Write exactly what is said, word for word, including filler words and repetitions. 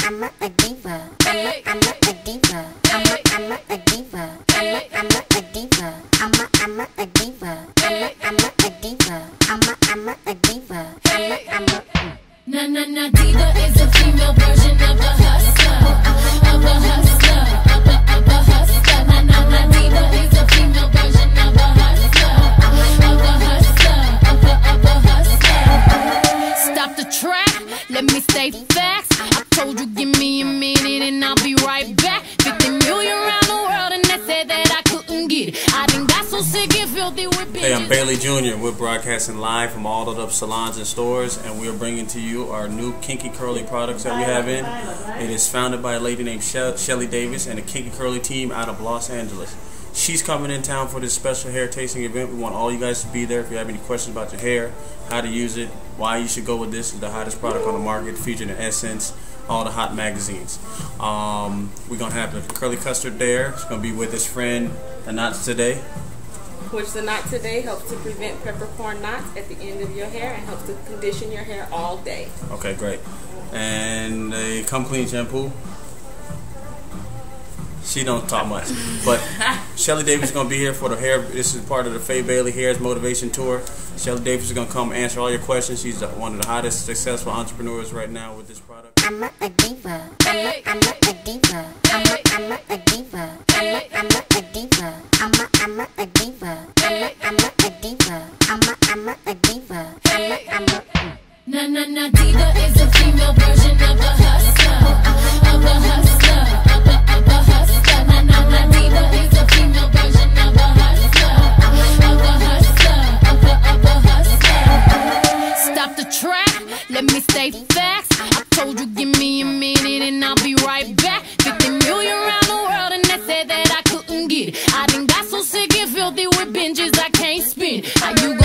I'm a, a diva. I'm a, I'm a, a diva. I'm a, I'm a, a diva. I'm a, I'm a, a diva. I'm a, I'm a, a diva. I'm a, I'm a, a diva. I'm a, I'm a, a diva. I'm a, I'm a. Na na na diva is a female version of a hustler, of a hustler, of a, of a hustler. Na na na diva is a female version of a hustler, of a hustler, of a, of a hustler. Stop the track, let me stay facts. I told you give me a minute and I'll be right back. fifty million around the world and they said that I couldn't get it. I done got so sick and filthy with bitches. Hey, I'm Bailey Junior We're broadcasting live from all of the salons and stores, and we're bringing to you our new Kinky Curly products that we have in. It is founded by a lady named She Shelly Davis and the Kinky Curly team out of Los Angeles. She's coming in town for this special hair tasting event. We want all you guys to be there. If you have any questions about your hair, how to use it, why you should go with this, is the hottest product on the market, featured in Essence, all the hot magazines. Um, we're going to have the Curly Custard there. She's going to be with his friend, the Knots Today. Which the Knot Today helps to prevent peppercorn knots at the end of your hair and helps to condition your hair all day. Okay, great. And a Come Clean shampoo. She don't talk much, but Shelly Davis is going to be here for the hair. This is part of the Faye Bailey Hairs Motivation Tour. Shelly Davis is going to come answer all your questions. She's one of the hottest successful entrepreneurs right now with this product. I'm a, a diva. I'm a, I'm a, a diva. I'm a, I'm a, a diva. I'm a, I'm a, a diva. I'm a, I'm a, a diva. I'm a, I'm a, a diva. I'm a, I'm a, a diva. I'm a, I'm a. Na na na diva is a female version of a hustler, of a hustler, of a, of a hustler. Na na na diva is a female version of a hustler, of a hustler, of a, of a hustler. Stop the track, let me stay facts. I told you give me a minute and I'll be right back. fifty million around the world and they said that I couldn't get it. I done got so sick and filthy with binges I can't spin. How you